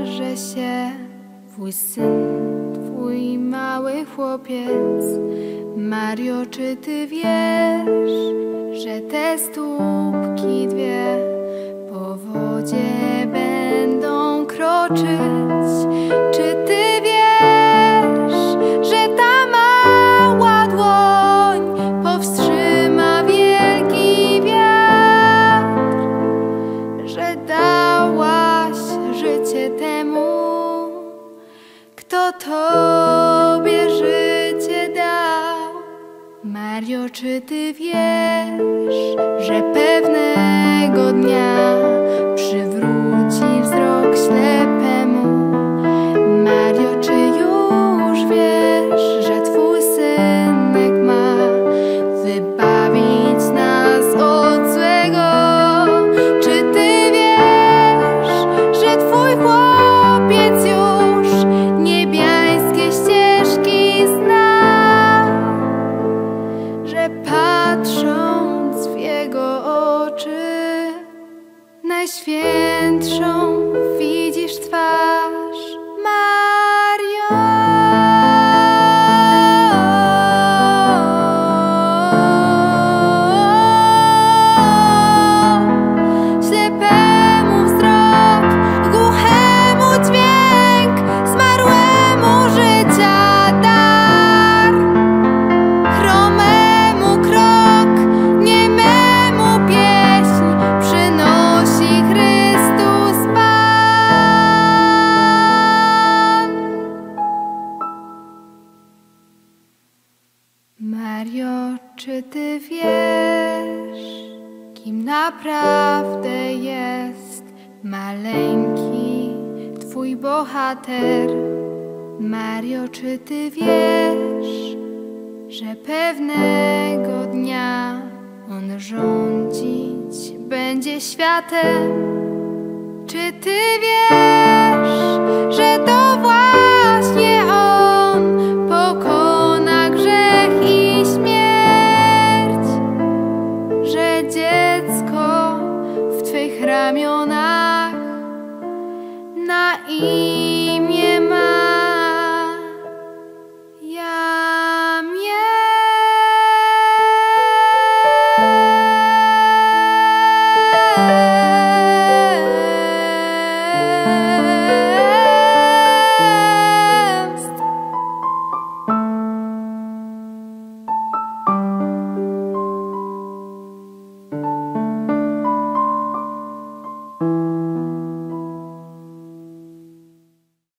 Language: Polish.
okaże się twój syn, twój mały chłopiec. Mario, czy ty wiesz, że te stópki dwie po wodzie będą kroczyć? Czy ty wiesz, że ta mała dłoń powstrzyma wielki wiatr? Że dałaś życie temu, kto tobie życie dał. Mario, czy ty wiesz, że pewnego dnia przywróci wzrok ślepemu? Mario, czy już wiesz, że twój synek ma wybawić nas od złego? Czy ty wiesz, że twój chłopiec już niebiańskie ścieżki zna? Że patrząc w jego oczy, najświętszą widzisz twarz. Mario, ślepemu wzrok, głuchemu dźwięk, zmarłemu życia dar, chromemu krok, niememu pieśń przynosi Chrystus Pan. Mario, czy ty wiesz, kim naprawdę jest maleńki twój bohater? Mario, czy ty wiesz, że pewnego dnia on rządzić będzie światem? Czy ty wiesz, że to właśnie on pokona grzech i śmierć? Że dziecko w twych ramionach na imię